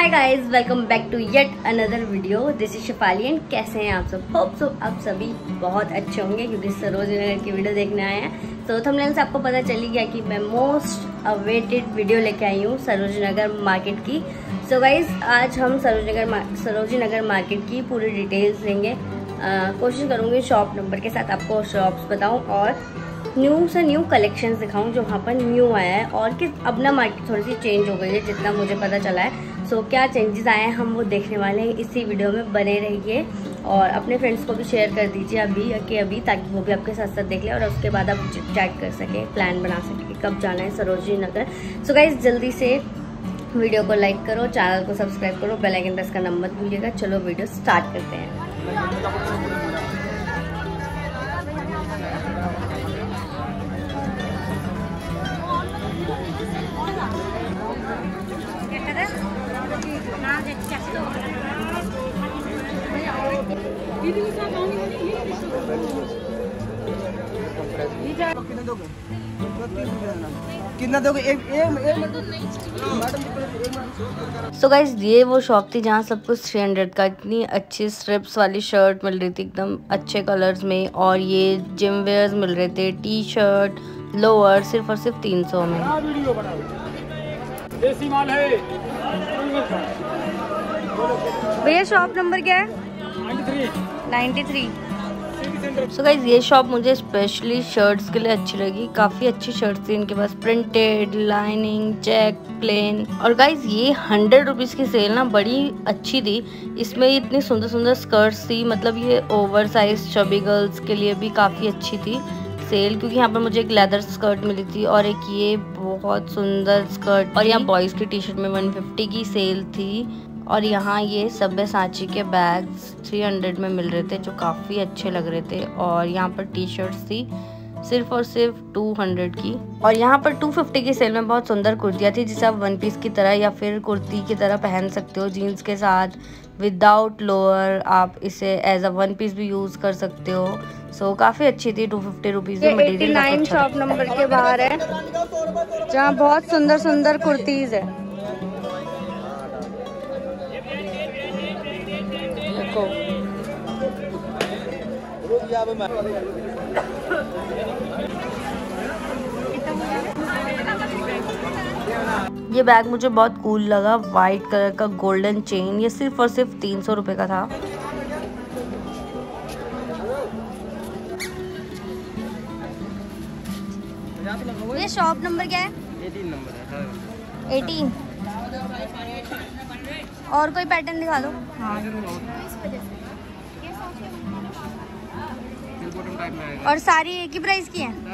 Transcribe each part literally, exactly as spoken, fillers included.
Hi guys, welcome back to yet another video. This is Shefali and कैसे हैं आप सब? होप सो आप सभी बहुत अच्छे होंगे क्योंकि सरोज नगर की वीडियो देखने आए हैं। तो थंबनेल से आपको पता चली गया कि मैं मोस्ट अवेटेड वीडियो लेके आई हूँ सरोज नगर मार्केट की। सो so गाइस, आज हम सरोज नगर सरोजी नगर मार्केट की पूरी डिटेल्स लेंगे। uh, कोशिश करूँगी शॉप नंबर के साथ आपको शॉप्स बताऊँ और न्यू से न्यू कलेक्शंस दिखाऊं जो वहाँ पर न्यू आया है और कि अब ना मार्केट थोड़ी सी चेंज हो गई है जितना मुझे पता चला है। सो so, क्या चेंजेस आए हैं हम वो देखने वाले हैं। इसी वीडियो में बने रहिए और अपने फ्रेंड्स को भी शेयर कर दीजिए अभी कि अभी, ताकि वो भी आपके साथ साथ देख ले और उसके बाद आप चैट कर सके, प्लान बना सके कब जाना है सरोजनी नगर। सो गाइस, जल्दी से वीडियो को लाइक करो, चैनल को सब्सक्राइब करो, बेल आइकन प्रेस करना मत भूलिएगा। चलो वीडियो स्टार्ट करते हैं। कितना दोगे? एक सो गाइस, ये वो शॉप थी जहाँ सब कुछ थ्री हंड्रेड का, इतनी अच्छी स्ट्रिप्स वाली शर्ट मिल रही थी एकदम अच्छे कलर्स में, और ये जिम वेयर्स मिल रहे थे, टी शर्ट लोअर सिर्फ और सिर्फ तीन सौ में। देसी माल है। भैया शॉप नंबर क्या है? Ninety three. सो गाइज, ये शॉप मुझे स्पेशली शर्ट्स के लिए अच्छी लगी। काफ़ी अच्छी शर्ट्स थी इनके पास, प्रिंटेड, लाइनिंग, चेक, प्लेन। और गाइज, ये हंड्रेड रुपीज़ की सेल ना बड़ी अच्छी थी। इसमें इतनी सुंदर सुंदर स्कर्ट्स थी, मतलब ये ओवर साइज चबी गर्ल्स के लिए भी काफ़ी अच्छी थी सेल, क्योंकि यहाँ पर मुझे एक लेदर स्कर्ट मिली थी और एक ये बहुत सुंदर स्कर्ट, और यहाँ बॉयज़ की टी शर्ट में वन फिफ्टी की सेल थी। और यहाँ ये सब्यसाची के बैग्स थ्री हंड्रेड में मिल रहे थे जो काफ़ी अच्छे लग रहे थे। और यहाँ पर टी शर्ट्स थी सिर्फ और सिर्फ टू हंड्रेड की। और यहाँ पर टू फिफ्टी की सेल में बहुत सुंदर कुर्तियाँ थी जिसे आप वन पीस की तरह या फिर कुर्ती की तरह पहन सकते हो जीन्स के साथ, विदाउट लोअर। आप इसे एज अ वन पीस भी यूज़ कर सकते हो। सो so, काफ़ी अच्छी थी। टू फिफ्टी रुपीज़ में मटेरियल काफ़ी अच्छा। शॉप नंबर के बाहर है जहाँ बहुत सुंदर सुंदर कुर्तीज़ है। ये बैग मुझे बहुत कूल लगा, वाइट कलर का गोल्डन चेन। ये सिर्फ और सिर्फ तीन सौ रुपये का था। ये शॉप नंबर क्या है? एटीन नंबर है। एटीन। और कोई पैटर्न दिखा दो। हाँ। और सारी एक ही प्राइस की हैं?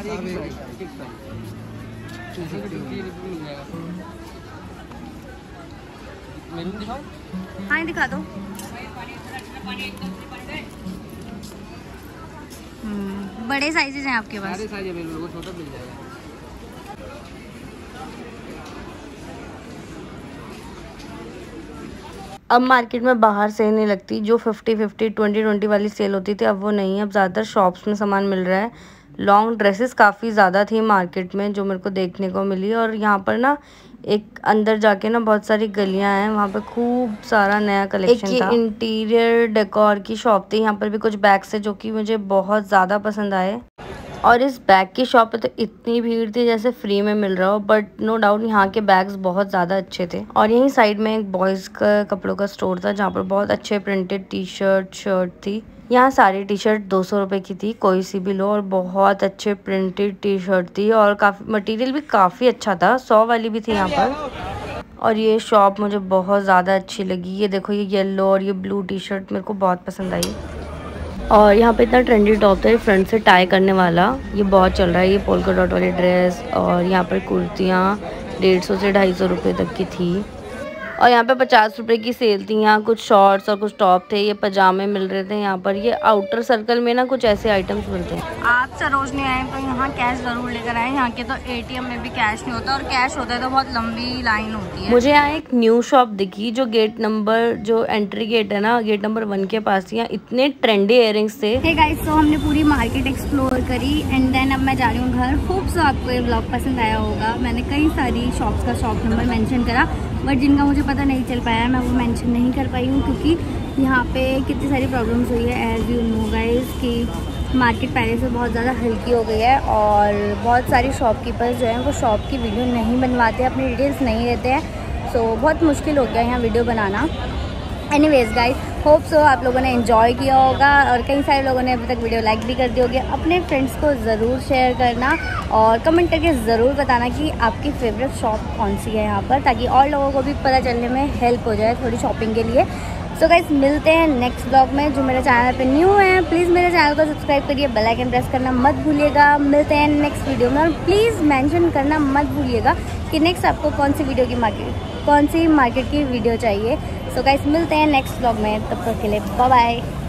हाँ, दिखा दो। बड़े साइजेस हैं आपके पास? सारे साइज अवेलेबल, छोटा मिल जाएगा। अब मार्केट में बाहर सेल नहीं लगती, जो फिफ्टी फिफ्टी ट्वेंटी ट्वेंटी वाली सेल होती थी अब वो नहीं है। अब ज़्यादातर शॉप्स में सामान मिल रहा है। लॉन्ग ड्रेसेस काफ़ी ज़्यादा थी मार्केट में जो मेरे को देखने को मिली। और यहाँ पर ना एक अंदर जाके ना बहुत सारी गलियाँ हैं, वहाँ पे खूब सारा नया कलेक्शन था। इंटीरियर डेकोर की शॉप थी। यहाँ पर भी कुछ बैग्स है जो कि मुझे बहुत ज़्यादा पसंद आए। और इस बैग की शॉप पे तो इतनी भीड़ थी जैसे फ्री में मिल रहा हो, बट नो डाउट यहाँ के बैग्स बहुत ज़्यादा अच्छे थे। और यहीं साइड में एक बॉयज़ का कपड़ों का स्टोर था जहाँ पर बहुत अच्छे प्रिंटेड टी शर्ट शर्ट थी। यहाँ सारी टी शर्ट दो सौ रुपये की थी, कोई सी भी लो, और बहुत अच्छे प्रिंटेड टी शर्ट थी और काफ़ी मटेरियल भी काफ़ी अच्छा था। सौ वाली भी थी यहाँ पर। और ये शॉप मुझे बहुत ज़्यादा अच्छी लगी। ये देखो, ये येलो और ये ब्लू टी शर्ट मेरे को बहुत पसंद आई। और यहाँ पे इतना ट्रेंडी टॉप था फ्रंट से टाई करने वाला, ये बहुत चल रहा है। ये पोल्का डॉट वाली ड्रेस, और यहाँ पर कुर्तियाँ डेढ़ सौ से ढाई सौ रुपये तक की थी। और यहाँ पे पचास रुपए की सेल थी। यहाँ कुछ शॉर्ट्स और कुछ टॉप थे, ये पजामे मिल रहे थे यहाँ पर। ये आउटर सर्कल में ना कुछ ऐसे आइटम्स मिलते हैं। आप सरोजनी आए तो यहाँ कैश जरूर लेकर आए। यहाँ के तो एटीएम में भी कैश नहीं होता, और कैश होता है तो बहुत लंबी लाइन होती है। मुझे यहाँ एक न्यू शॉप दिखी जो गेट नंबर जो एंट्री गेट है ना, गेट नंबर वन के पास। यहाँ इतने ट्रेंडी इयरिंग्स थे। हे गाइस, तो हमने पूरी मार्केट एक्सप्लोर करी एंड देन अब मैं जा रही हूँ घर। होप सो आपको ये ब्लॉग पसंद आया होगा। मैंने कई सारी शॉप्स का शॉप नंबर मेंशन करा, बट जिनका मुझे पता नहीं चल पाया मैं वो मेंशन नहीं कर पाई हूँ, क्योंकि यहाँ पे कितनी सारी प्रॉब्लम्स हुई है एज यू नो गाइस कि मार्केट पहले से बहुत ज़्यादा हल्की हो गई है और बहुत सारी शॉपकीपर्स जो हैं वो शॉप की वीडियो नहीं बनवाते, अपनी डिटेल्स नहीं देते हैं। सो so, बहुत मुश्किल हो गया यहाँ वीडियो बनाना। एनीवेज गाइस, होप सो आप लोगों ने एंजॉय किया होगा और कई सारे लोगों ने अभी तक वीडियो लाइक भी कर दी होगी। अपने फ्रेंड्स को ज़रूर शेयर करना और कमेंट करके ज़रूर बताना कि आपकी फेवरेट शॉप कौन सी है यहाँ पर, ताकि और लोगों को भी पता चलने में हेल्प हो जाए थोड़ी शॉपिंग के लिए। सो गाइस, मिलते हैं नेक्स्ट ब्लॉग में। जो मेरे चैनल पे न्यू है प्लीज़ मेरे चैनल को सब्सक्राइब करिए, बेल आइकन प्रेस करना मत भूलिएगा। मिलते हैं नेक्स्ट वीडियो में और प्लीज़ मेंशन करना मत भूलिएगा कि नेक्स्ट आपको कौन सी वीडियो की मार्केट कौन सी मार्केट की वीडियो चाहिए। सो गाइस, मिलते हैं नेक्स्ट ब्लॉग में, तब तक के लिए बाय बाय।